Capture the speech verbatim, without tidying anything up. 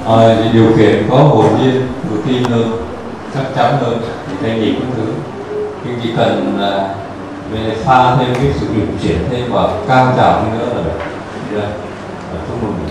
à, điều kiện có hồn nhiên, tự tin hơn, chắc chắn hơn thì cái gì cũng thứ. Nhưng chỉ cần là về pha thêm cái sự điều chuyển thêm và cao trào nữa là được. Chúc mừng.